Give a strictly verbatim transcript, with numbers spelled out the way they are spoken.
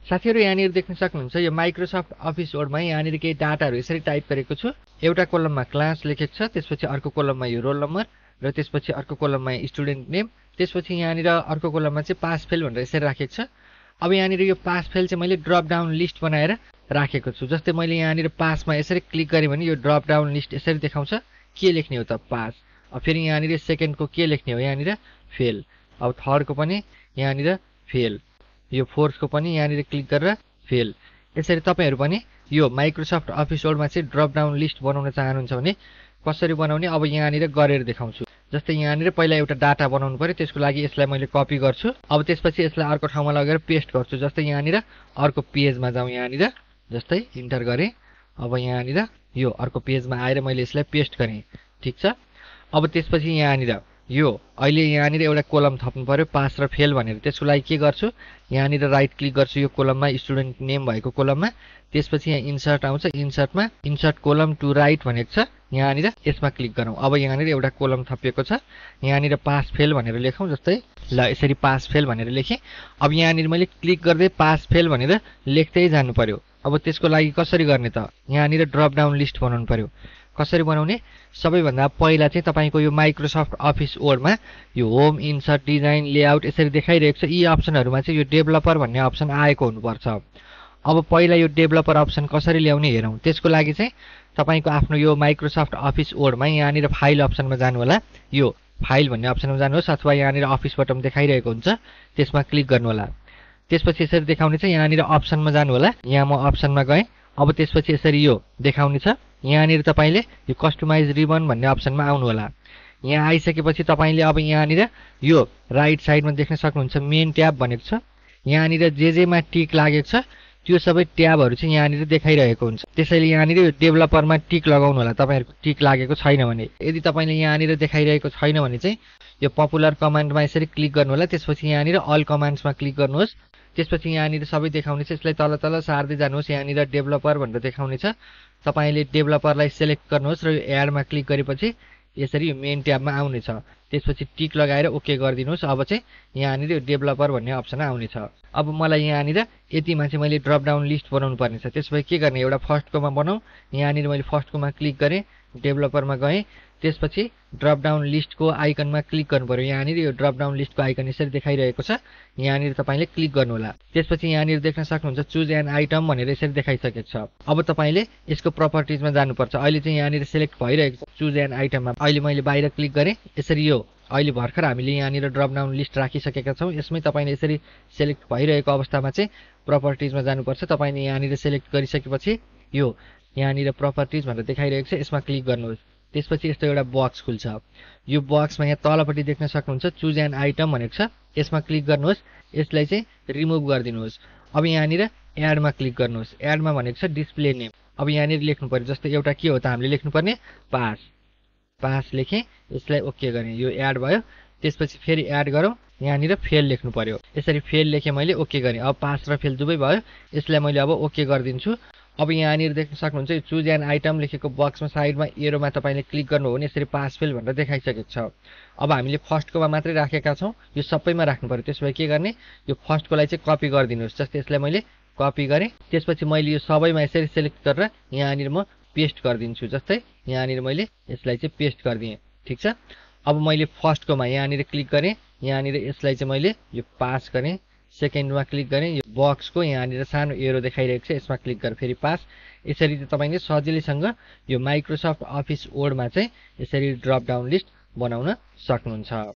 साथीहरु यहाँनिर देख्न सक्नुहुन्छ यो माइक्रोसफ्ट अफिस वर्डमा यहाँनिर केही डाटाहरु यसरी टाइप गरेको छु। एउटा कोलममा क्लास लेखेको छ, त्यसपछि अर्को कोलममा यो रोल नम्बर र त्यसपछि अर्को कोलममा स्टुडेन्ट नेम, त्यसपछि यहाँनिर अर्को कोलममा चाहिँ पास फेल भनेर यसरी राखेको छ। अब यहाँनिर यो पास फेल चाहिँ मैले ड्रप डाउन लिस्ट बनाएर राखेको छु। जस्तै मैले यहाँनिर पासमा यसरी क्लिक गरे भने यो ड्रप डाउन लिस्ट यसरी देखाउँछ। के लेख्ने हो त पास। अब फेरि यहाँनिर सेकेन्डको के लेख्ने हो यहाँनिर फेल। अब थर्डको पनि यहाँनिर फेल, यो फोर्थको पनि यहाँनिर क्लिक गरेर फेल। यसरी तपाईहरु पनि यो माइक्रोसफ्ट अफिस वर्डमा चाहिँ ड्रप डाउन लिस्ट बनाउन चाहनुहुन्छ भने कसरी बनाउने अब यहाँनिर गरेर देखाउँछु। जस्तै यहाँनिर पहिला एउटा डाटा बनाउनु पर्यो, त्यसको लागि यसलाई मैले कपी गर्छु। अब त्यसपछि यसलाई अर्को ठाउँमा लगेर पेस्ट गर्छु। जस्तै यहाँनिर अर्को पेजमा जाउँ, यहाँनिर जस्तै इन्टर गरे। अब यहाँनिर यो अर्को पेजमा आएर मैले यसलाई पेस्ट गरेँ। ठीक छ। अब त्यसपछि यहाँनिर यो अहिले यहाँनिर एउटा कोलम थप्नु पर्यो पास र फेल भनेर। त्यसको लागि के गर्छु, यहाँनिर राइट क्लिक गर्छु यो कोलममा, स्टुडेन्ट नेम भएको कोलममा। त्यसपछि यहाँ इन्सर्ट आउँछ, इन्सर्टमा इन्सर्ट कोलम टु राइट भनेको छ, यहाँनिर यसमा क्लिक गरौँ। अब यहाँनिर एउटा कोलम थपिएको छ, यहाँनिर पास फेल भनेर लेखौँ। जस्तै ल यसरी पास फेल भनेर लेखेँ। अब यहाँनिर मैले क्लिक गर्दै पास फेल भनेर लेख्दै जानु पर्यो। अब त्यसको लागि कसरी गर्ने त, यहाँनिर ड्रप डाउन लिस्ट बनाउनु पर्यो। कसरी बनाउने, सबैभन्दा पहिला चाहिँ तपाईको यो माइक्रोसफ्ट अफिस वर्डमा यो होम, इन्सर्ट, डिजाइन, लेआउट यसरी देखाइरहेको छ। यी अप्सनहरुमा चाहिँ यो डेभलपर भन्ने अप्सन आएको हुनुपर्छ। अब पहिला यो डेभलपर अप्सन कसरी ल्याउने हेरौँ। त्यसको लागि चाहिँ तपाईको आफ्नो यो माइक्रोसफ्ट अफिस वर्डमा यहाँनिर फाइल अप्सनमा जानु होला। यो फाइल भन्ने अप्सनमा जानुहोस् अथवा यहाँनिर अफिस बटन देखाइरहेको हुन्छ त्यसमा क्लिक गर्नु होला। त्यसपछि यसरी देखाउने छ, यहाँनिर अप्सनमा जानु होला। यहाँ म अप्सनमा गएँ। अब त्यसपछि यसरी यो देखाउने छ। यहाँनिर तपाईले यो कस्टमाइज रिबन भन्ने अप्सनमा आउनु होला। यहाँ आइसकेपछि तपाईले अब यहाँनिर यो राइट साइडमा देख्न सक्नुहुन्छ मेन ट्याब भनेको छ। यहाँनिर जे जेमा टिक लागेको छ त्यो सबै ट्याबहरु चाहिँ यहाँनिर देखाइरहेको हुन्छ। त्यसैले यहाँनिर यो डेभलपरमा टिक लगाउनु होला तपाईहरुको टिक लागेको छैन भने। यदि तपाईले यहाँनिर देखाइरहेको छैन भने चाहिँ यो पपुलर कमान्डमा यसरी क्लिक गर्नु होला। त्यसपछि यहाँनिर अल कमान्ड्समा क्लिक गर्नुहोस्। त्यसपछि यहाँनिर सबै देखाउने छ। यसलाई तल तल सार्दै जानुहोस्। यहाँनिर डेभलपर भनेर देखाउने छ। तपाईले डेभलपरलाई सिलेक्ट गर्नुहोस् र यो एडमा क्लिक गरेपछि यसरी यो मेन ट्याबमा आउने छ। त्यसपछि टिक लगाएर ओके गरिदिनुहोस्। अब चाहिँ यहाँनिर यो डेभलपर भन्ने अप्सन आउने छ। अब मलाई यहाँनिर यतिमा चाहिँ मैले ड्रप डाउन लिस्ट बनाउनु पर्ने छ। त्यसपछि के गर्ने, एउटा फर्स्टकोमा बनाऊ। यहाँनिर मैले फर्स्टकोमा क्लिक गरेँ, डेभलपरमा गएँ। त्यसपछि ड्रप डाउन लिस्टको आइकनमा क्लिक गर्नु पर्यो। यहाँनिर यो ड्रप डाउन लिस्टको आइकन यसरी देखाइरहेको छ। यहाँनिर तपाईले क्लिक गर्नु होला। त्यसपछि यहाँनिर देख्न सक्नुहुन्छ चुज एन आइटम भनेर यसरी देखाइसकेको छ। अब तपाईले यसको प्रपर्टिजमा जानुपर्छ। अहिले चाहिँ यहाँनिर सिलेक्ट भइरहेको छ चुज एन आइटममा। अहिले मैले बाहिर क्लिक गरेँ। यसरी यो अहिले भर्खर हामीले यहाँनिर ड्रप डाउन लिस्ट राखिसकेका छौँ। यसमै तपाईले यसरी सिलेक्ट भइरहेको अवस्थामा चाहिँ प्रपर्टिजमा जानुपर्छ। तपाईले यहाँनिर सिलेक्ट गरिसकेपछि यो यहाँनिर प्रपर्टिज भनेर देखाइरहेको छ, यसमा क्लिक गर्नुहोस्। त्यसपछि यस्तो एउटा बक्स खुल्छ। यो बक्समा यहाँ तलपट्टि देख्न सक्नुहुन्छ चुज एन आइटम भनेको छ, यसमा क्लिक गर्नुहोस्। यसलाई चाहिँ रिमुभ गरिदिनुहोस्। अब यहाँनिर एडमा क्लिक गर्नुहोस्। एडमा भनेको छ डिस्प्ले नेम। अब यहाँनिर लेख्नु पर्यो। जस्तै एउटा के हो त हामीले लेख्नुपर्ने पास। पास लेखेँ, यसलाई ओके गरेँ, यो एड भयो। त्यसपछि फेरि एड गरौँ, यहाँनिर फेल लेख्नु पर्यो। यसरी फेल लेखेँ मैले, ओके गरेँ। अब पास र फेल दुवै भयो। यसलाई मैले अब ओके गरिदिन्छु। अब यहाँनिर देख्न सक्नुहुन्छ यो चुज एन आइटम लेखेको बक्समा साइडमा एरोमा तपाईले क्लिक गर्नु हो भने यसरी पास फेल भनेर देखाइसकेको छ। अब हामीले फर्स्टकोमा मात्रै राखेका छौँ, यो सबैमा राख्नु पर्यो। त्यसो भए के गर्ने, यो फर्स्टकोलाई चाहिँ कपी गरिदिनुहोस्। जस्तै यसलाई मैले कपी गरेँ। त्यसपछि मैले यो सबैमा यसरी सिलेक्ट गरेर यहाँनिर म पेस्ट गरिदिन्छु। जस्तै यहाँनिर मैले यसलाई चाहिँ पेस्ट गरिदिएँ। ठिक छ। अब मैले फर्स्टकोमा यहाँनिर क्लिक गरेँ। यहाँनिर यसलाई चाहिँ मैले यो पास गरेँ। सेकेन्डमा क्लिक गरेँ। यो बक्सको यहाँनिर सानो एरो देखाइरहेको छ, यसमा क्लिक गरेर फेरि पास। यसरी चाहिँ तपाईले सजिलैसँग यो माइक्रोसफ्ट अफिस वर्डमा चाहिँ यसरी ड्रप डाउन लिस्ट बनाउन सक्नुहुन्छ।